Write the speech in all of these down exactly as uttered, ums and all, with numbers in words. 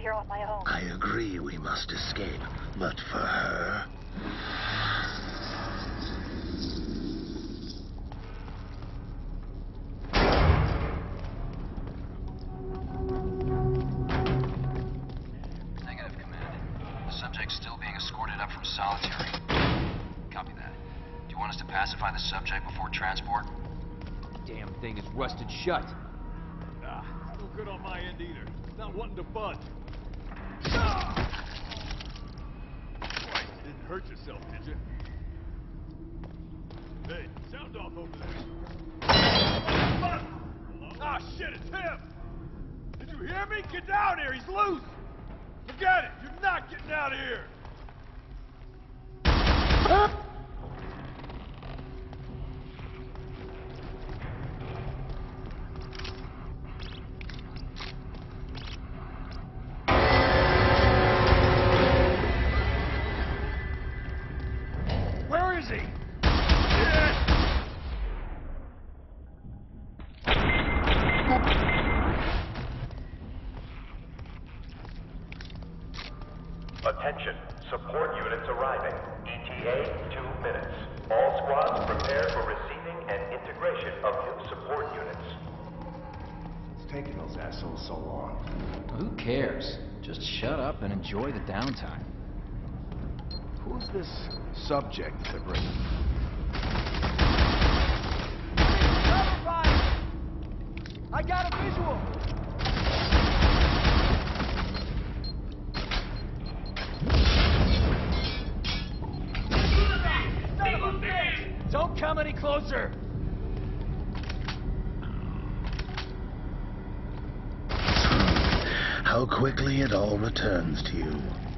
here on my own. I agree we must escape, but for her... Negative, Command. The subject's still being escorted up from Solitary. Copy that. Do you want us to pacify the subject before transport? Damn thing is rusted shut. Nah, no good on my end either. Not wanting to budge. Ah! Christ, you didn't hurt yourself, did you? Hey, sound off over there. Ah, shit, it's him! Did you hear me? Get down here, he's loose! Forget it, you're not getting out of here! Where is he? Attention, support units arriving. E T A, two minutes. All squads prepare for receiving and integration of new support units. It's taking those assholes so long. Who cares? Just shut up and enjoy the downtime. Who's this subject they're bringing? I got a visual! Don't come any closer! How quickly it all returns to you.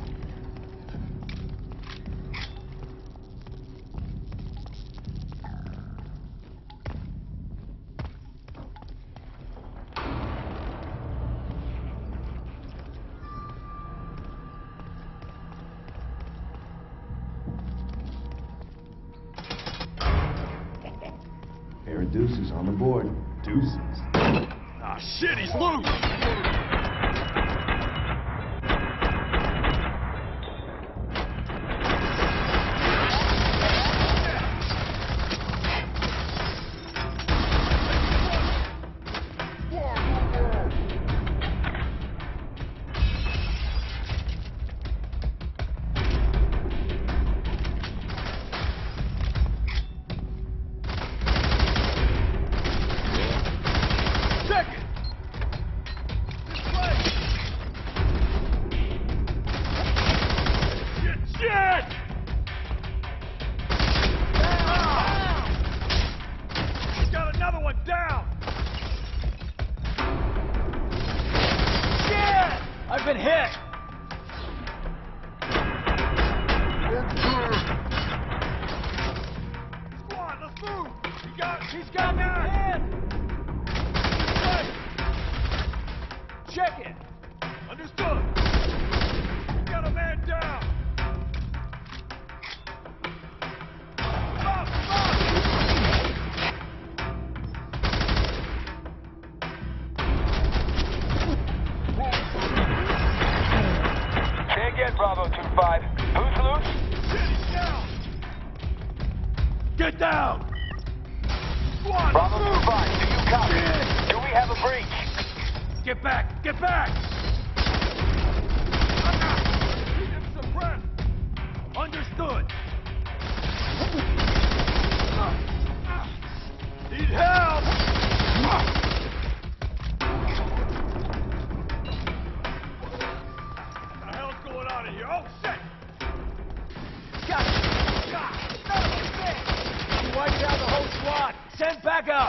Pair of deuces on the board. Deuces. Ah, shit, he's loose! I've been hit! Squad, let's move! He got, He's got me in! Check it! understood! Got a man down! Stop! Stop! Say again, Bravo two five. Who's loose? Shit, he's down! Get down! Squad, Bravo let's move! two five, do you copy? Do we have a breach? Get back! Get back! Keep him suppressed! Understood! Need help! What the hell's going on in here? Oh, shit! Got it! God, son of a bitch! You wiped out the whole squad! Send back up!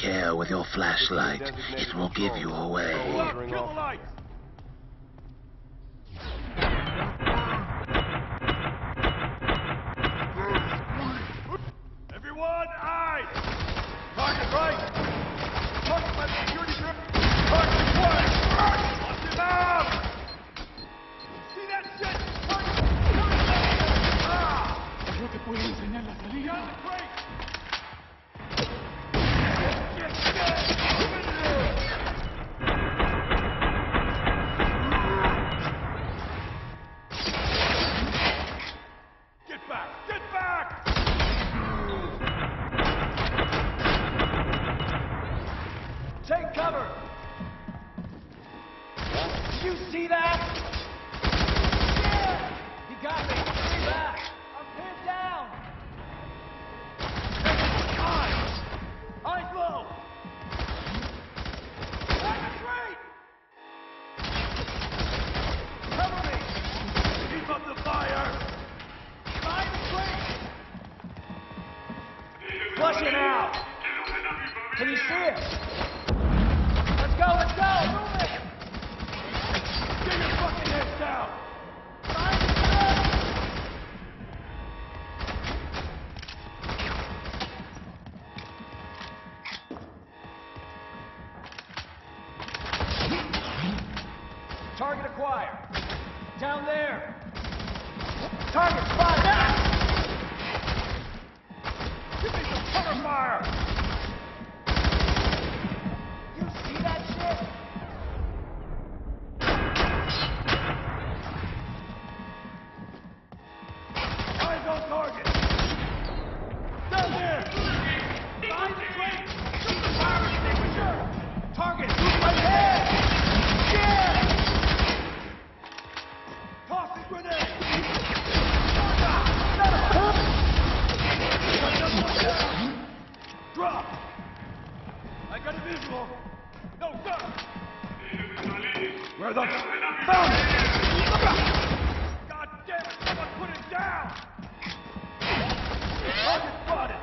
care with your flashlight. It will give you away. Look, kill the lights! Everyone, eyes! Target right! Target by the security grip! Target one! Watch him out! See that shit? Target! Ah! Yo te puedo enseñar la salida. Down the crate! Get back! Get back! Take cover! Did you see that? Yeah! You got me! Stay back! I'm pinned down! Eyes! Eyes low! Back the crate! Cover me! Keep up the fire! Behind the crate! Flush it out! Can you see it? Let's go, let's go! Move it! Get your fucking heads down! Behind the crate! Target acquired. Down there. Target spotted. Give me some cover fire! You see that shit? Eyes on target! Down there! Behind the crate. Shoot the fire extinguisher. Target right there. Yeah. Toss the grenade! Drop! I got a visual! No, sir! Where the... Found it! God damn it! Someone put it down! Target spotted!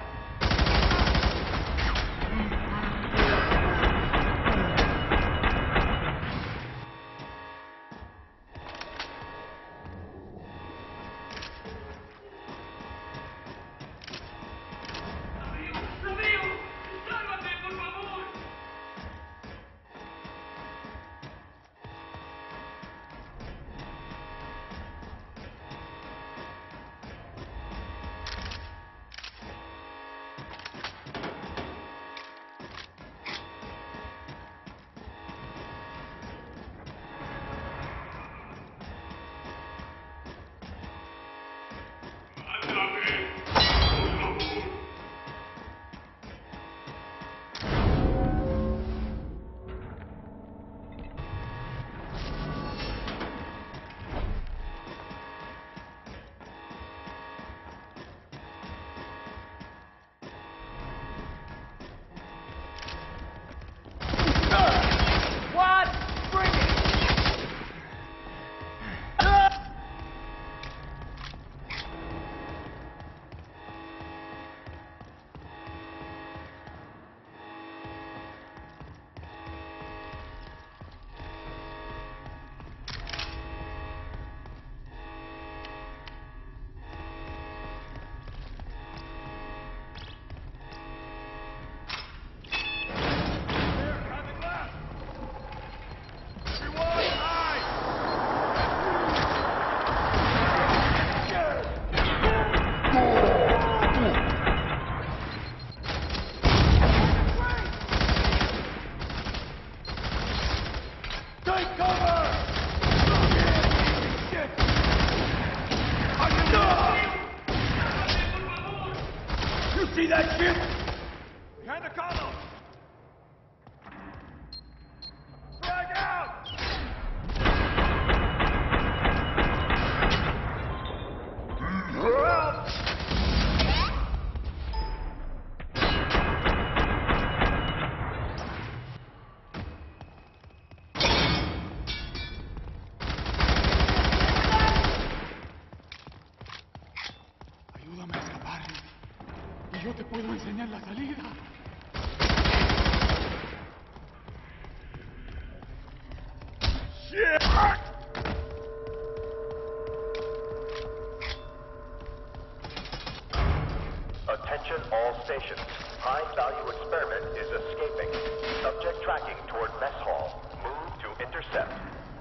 What? Bring it. There, having left! Everyone, eyes! Take cover! Shit! I can do! You see that shit? Behind the column! Frag out! Help! Ayúdame a escapar. Y yo te puedo enseñar la salida. shit! Attention all stations. High-value experiment is escaping. Subject tracking toward mess hall. Move to intercept.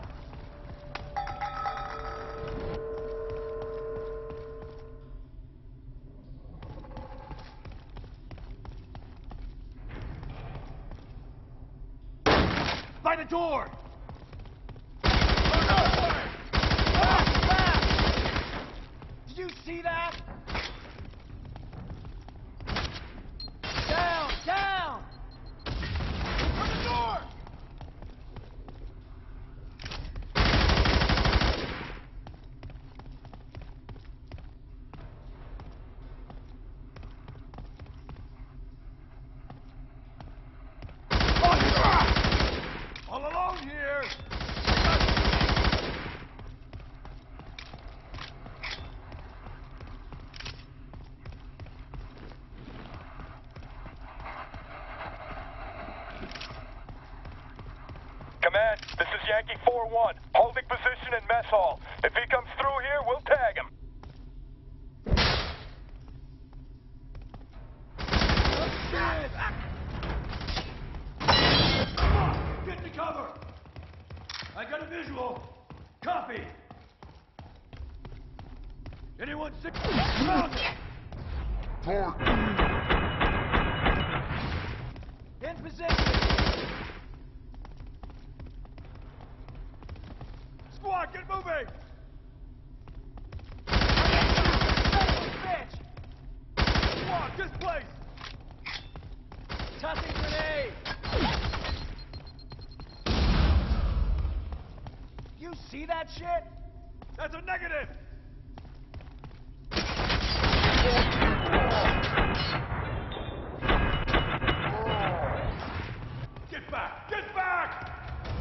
By the door! Did you see that? Down! Down! Open the door! All alone here! Command, this is Yankee four one, holding position in mess hall. If he comes through here, we'll tag him. Get to cover! I got a visual. Copy. Anyone sick? Found it. In position! Squad, get moving! Bitch! Squad, this place! Tossing grenade! You see that shit? That's a negative! Get back! Get back!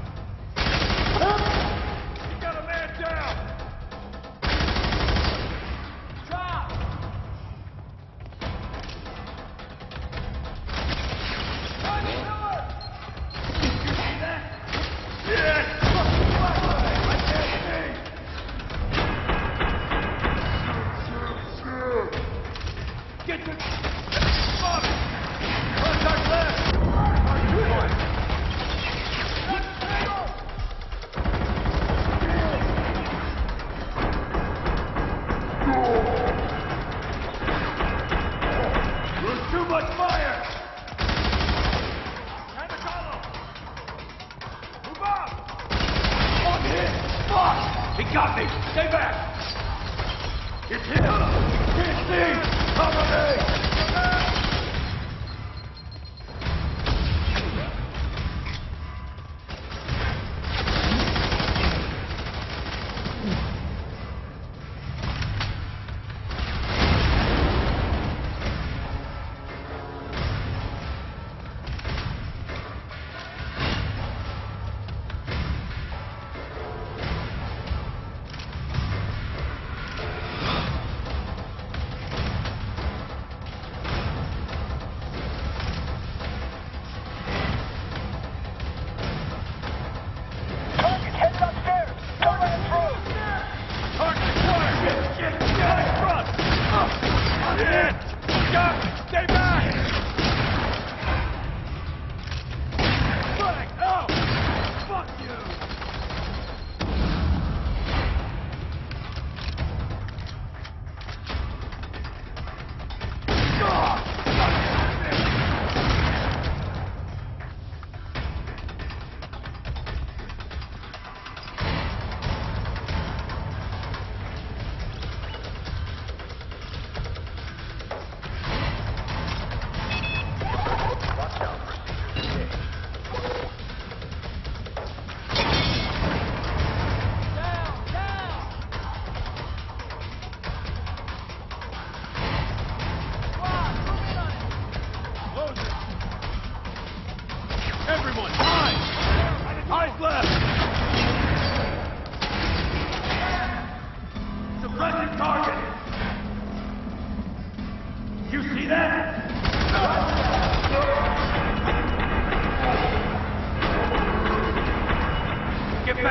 You got a man down! Drop! On the door! You see that? Shit! I can't see! Get the... Fuck! Contact left! There's too much fire! Time to follow! Move up! On hit! Fuck! He got me! Stay back! It's him! Can't see! Cover me!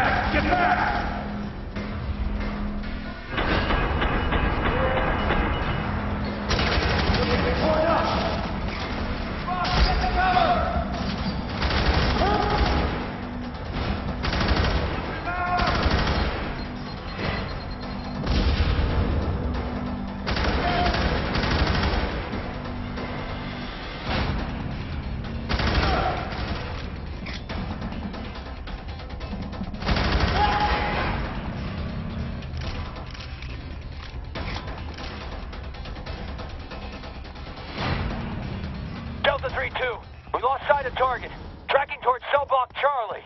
back! Get back! Delta three two, we lost sight of target. Tracking towards cell block Charlie.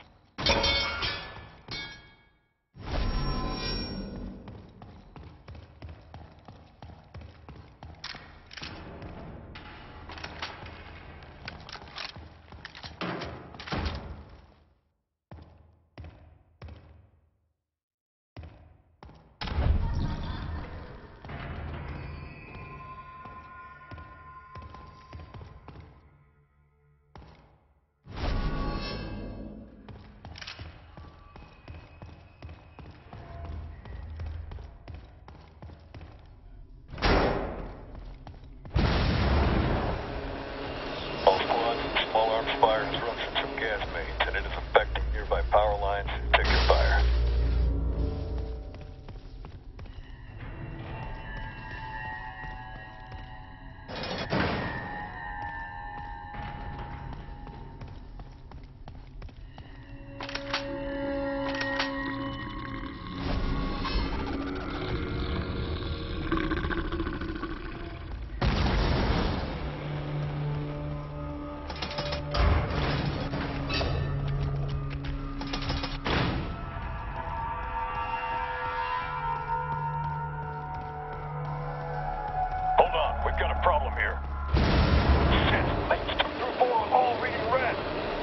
Fire disruptions from gas mains, and it is affecting nearby power lines. Take your fire. We've got a problem here. Shit, lanes two through four are all reading red.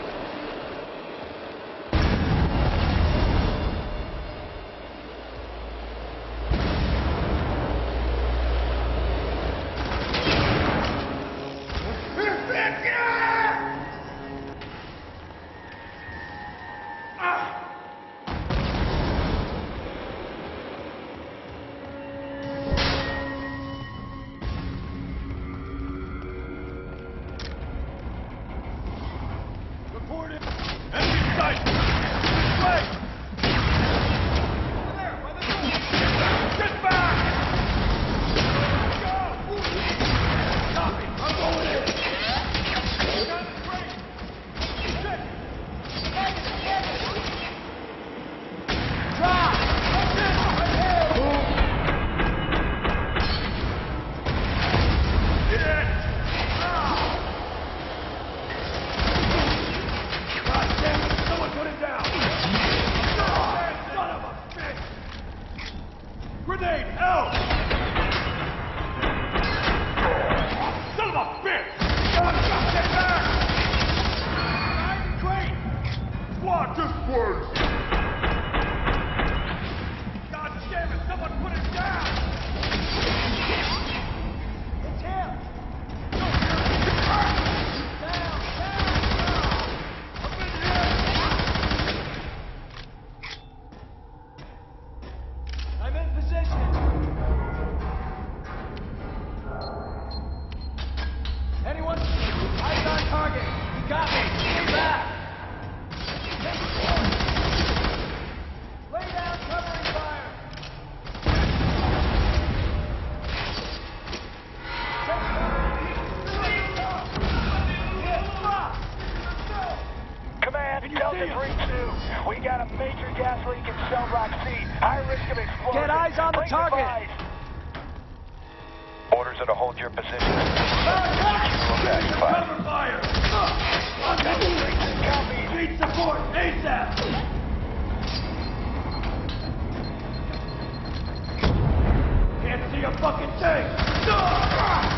We got a major gas leak in Cell Block C. High risk of explosion. Get eyes on the Bring target. supplies. Orders are to hold your position. Cover fire! Copy. Need support ASAP! Can't see a fucking thing!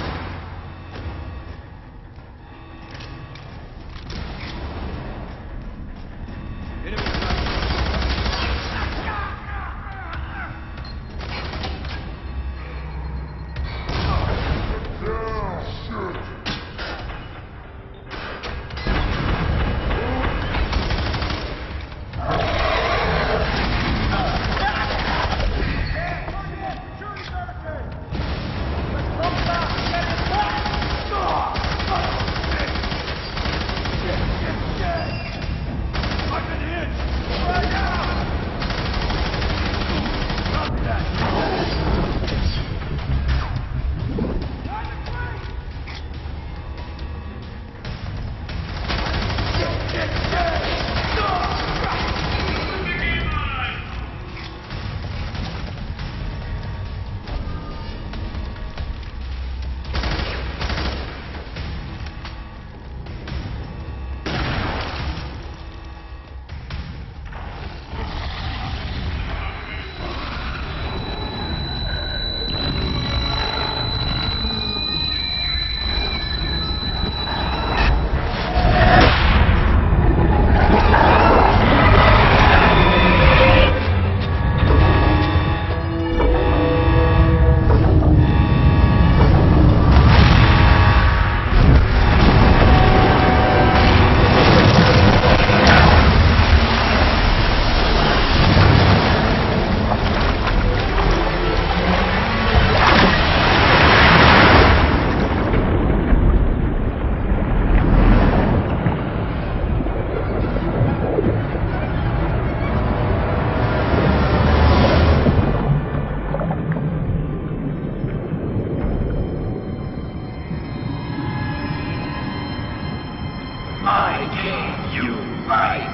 fight!